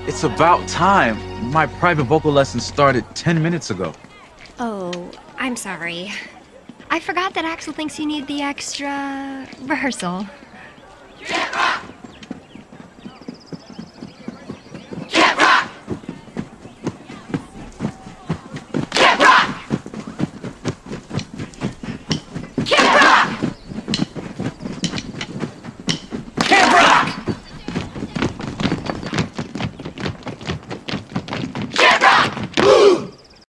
It's about time. My private vocal lesson started 10 minutes ago. Oh, I'm sorry. I forgot that Axel thinks you need the extra rehearsal. Get